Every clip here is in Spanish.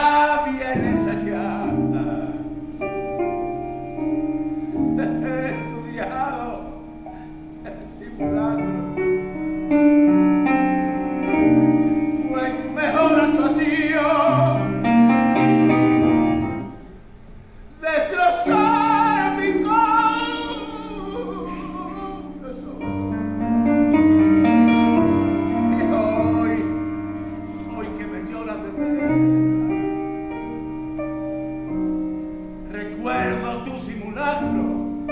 ya bien ensayada. He estudiado el simulacro. Fue tu mejor actuación. Destrozar mi corazón. Y hoy que me lloras de pena, recuerdo tu simulacro.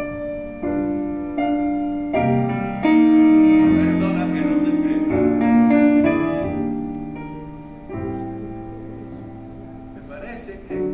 Perdona que no te crea. Me parece que